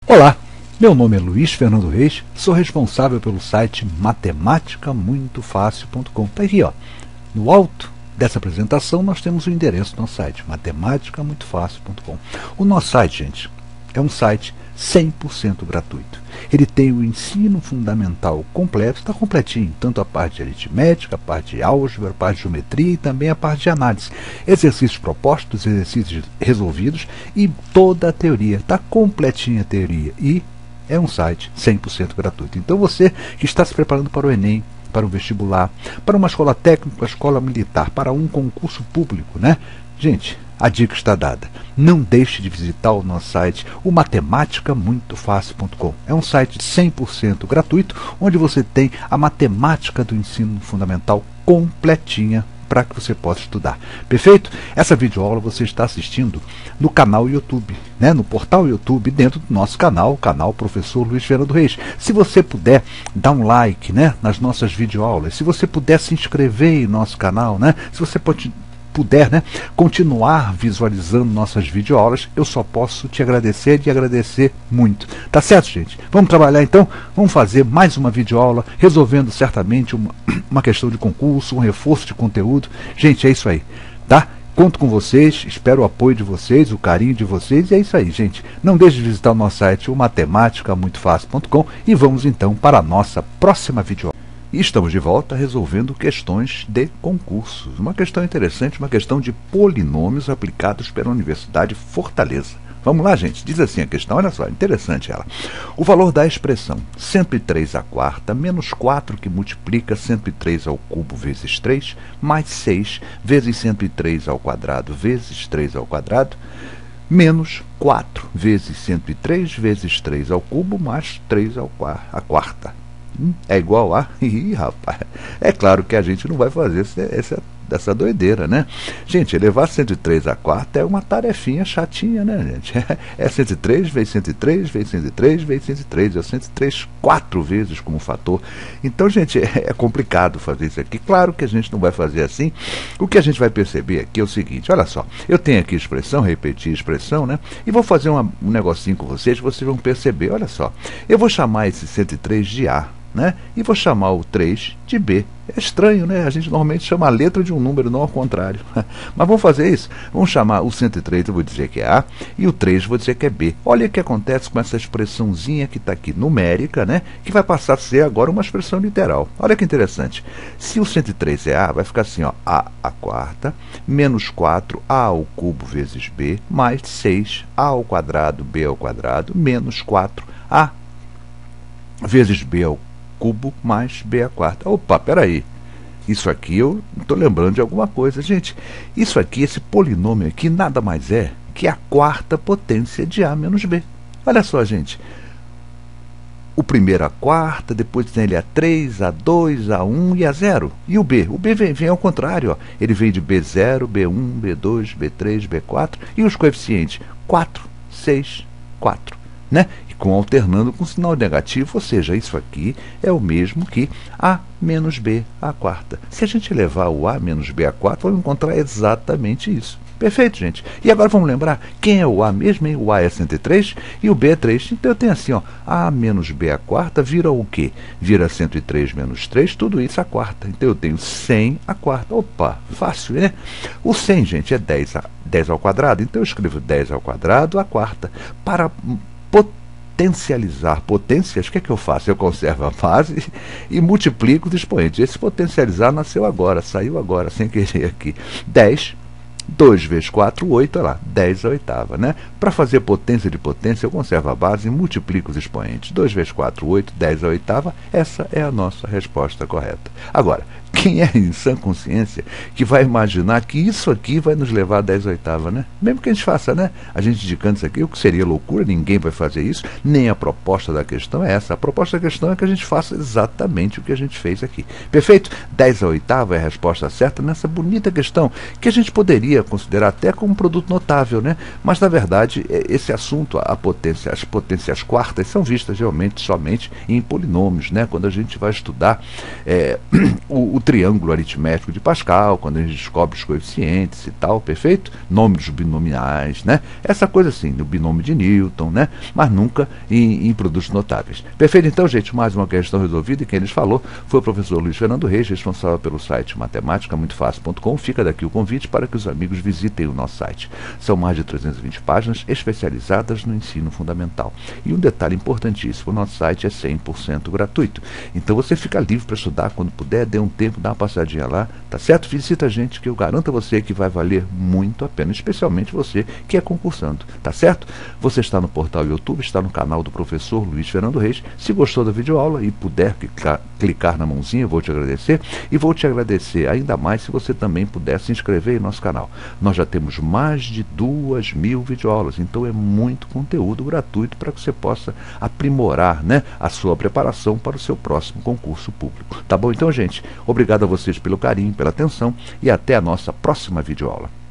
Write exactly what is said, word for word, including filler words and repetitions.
Olá, meu nome é Luiz Fernando Reis, sou responsável pelo site matemática muito fácil ponto com. Está aqui, ó, no alto dessa apresentação nós temos o endereço do nosso site, matemática muito fácil ponto com. O nosso site, gente, é um site cem por cento gratuito. Ele tem o ensino fundamental completo, está completinho, tanto a parte de aritmética, a parte de álgebra, a parte de geometria e também a parte de análise. Exercícios propostos, exercícios resolvidos e toda a teoria. Está completinha a teoria e é um site cem por cento gratuito. Então você que está se preparando para o Enem, para o vestibular, para uma escola técnica, uma escola militar, para um concurso público, né? Gente, a dica está dada. Não deixe de visitar o nosso site, o matemática muito fácil ponto com. É um site cem por cento gratuito, onde você tem a matemática do ensino fundamental completinha para que você possa estudar. Perfeito? Essa videoaula você está assistindo no canal YouTube, né? No portal YouTube, dentro do nosso canal, o canal Professor Luiz Fernando Reis. Se você puder dar um like, né, nas nossas videoaulas, se você puder se inscrever em nosso canal, né? Se você pode puder, né, continuar visualizando nossas videoaulas, eu só posso te agradecer e agradecer muito. Tá certo, gente? Vamos trabalhar então? Vamos fazer mais uma videoaula, resolvendo certamente uma, uma questão de concurso, um reforço de conteúdo. Gente, é isso aí, tá? Conto com vocês, espero o apoio de vocês, o carinho de vocês, e é isso aí, gente. Não deixe de visitar o nosso site, o matemática muito fácil ponto com, e vamos então para a nossa próxima videoaula. E estamos de volta resolvendo questões de concursos. Uma questão interessante, uma questão de polinômios aplicados pela Universidade Fortaleza. Vamos lá, gente? Diz assim a questão, olha só, interessante ela. O valor da expressão cento e três à quarta menos quatro que multiplica cento e três ao cubo vezes três, mais seis vezes cento e três ao quadrado vezes três ao quadrado, menos quatro vezes cento e três vezes três ao cubo, mais três ao qua- à quarta. É igual a... Ih, rapaz, é claro que a gente não vai fazer essa, essa, essa doideira, né? Gente, elevar cento e três à quarta é uma tarefinha chatinha, né, gente? É cento e três vezes cento e três vezes cento e três vezes cento e três, é cento e três quatro vezes como fator. Então, gente, é complicado fazer isso aqui. Claro que a gente não vai fazer assim. O que a gente vai perceber aqui é o seguinte, olha só, eu tenho aqui expressão, repetir expressão, né? E vou fazer uma, um negocinho com vocês, vocês vão perceber, olha só. Eu vou chamar esse cento e três de A, né? E vou chamar o três de B. É estranho, né? A gente normalmente chama a letra de um número, não ao contrário. Mas vamos fazer isso. Vamos chamar o cento e três, eu vou dizer que é A, e o três eu vou dizer que é B. Olha o que acontece com essa expressãozinha que está aqui, numérica, né? Que vai passar a ser agora uma expressão literal. Olha que interessante. Se o cento e três é A, vai ficar assim, ó, A à quarta, menos quatro, A ao cubo vezes B, mais seis, A ao quadrado, B ao quadrado, menos quatro, A vezes B ao cubo mais B à quarta. Opa, peraí. Isso aqui eu estou lembrando de alguma coisa. Gente, isso aqui, esse polinômio aqui, nada mais é que a quarta potência de A menos B. Olha só, gente. O primeiro a quarta, depois tem ele a três, a dois, a um e a zero. E o B? O B vem, vem ao contrário. Ó. Ele vem de B zero, B um, B dois, B três, B quatro. E os coeficientes? quatro, seis, quatro. Né? E com alternando com sinal negativo, ou seja, isso aqui é o mesmo que A menos B à quarta. Se a gente levar o A menos B à quarta, vamos encontrar exatamente isso. Perfeito, gente? E agora vamos lembrar quem é o A mesmo, hein? O A é cento e três e o B é três. Então eu tenho assim, ó, A menos B à quarta vira o quê? Vira cento e três menos três, tudo isso à quarta. Então eu tenho cem à quarta. Opa, fácil, né? O cem, gente, é dez, a, dez ao quadrado. Então eu escrevo dez ao quadrado à quarta. Para potencializar potências, o que é que eu faço? Eu conservo a base e multiplico os expoentes. Esse potencializar nasceu agora, saiu agora, sem querer aqui. dez, dois vezes quatro, oito, olha lá, dez à oitava, né? Para fazer potência de potência, eu conservo a base e multiplico os expoentes. dois vezes quatro, oito, dez à oitava, essa é a nossa resposta correta. Agora, quem é em sã consciência que vai imaginar que isso aqui vai nos levar a dez oitava, né? Mesmo que a gente faça, né? A gente indicando isso aqui, o que seria loucura, ninguém vai fazer isso, nem a proposta da questão é essa. A proposta da questão é que a gente faça exatamente o que a gente fez aqui. Perfeito? dez à oitava é a resposta certa nessa bonita questão, que a gente poderia considerar até como um produto notável, né? Mas, na verdade, esse assunto, a potência, as potências quartas, são vistas realmente somente em polinômios, né? Quando a gente vai estudar é, o, o triângulo aritmético de Pascal, quando a gente descobre os coeficientes e tal, perfeito? Nome dos binomiais, né? Essa coisa assim, no binômio de Newton, né? Mas nunca em, em produtos notáveis. Perfeito? Então, gente, mais uma questão resolvida, e quem lhes falou foi o professor Luiz Fernando Reis, responsável pelo site matemática muito fácil ponto com. Fica daqui o convite para que os amigos visitem o nosso site. São mais de trezentas e vinte páginas especializadas no ensino fundamental. E um detalhe importantíssimo, o nosso site é cem por cento gratuito. Então você fica livre para estudar quando puder, dê um tempo, dá uma passadinha lá, tá certo? Visita a gente, que eu garanto a você que vai valer muito a pena, especialmente você que é concursando, tá certo? Você está no portal YouTube, está no canal do professor Luiz Fernando Reis. Se gostou da videoaula e puder clicar, clicar na mãozinha, eu vou te agradecer, e vou te agradecer ainda mais se você também puder se inscrever em nosso canal. Nós já temos mais de duas mil videoaulas, então é muito conteúdo gratuito para que você possa aprimorar, né, a sua preparação para o seu próximo concurso público. Tá bom? Então, gente, obrigado a vocês pelo carinho, pela atenção, e até a nossa próxima videoaula.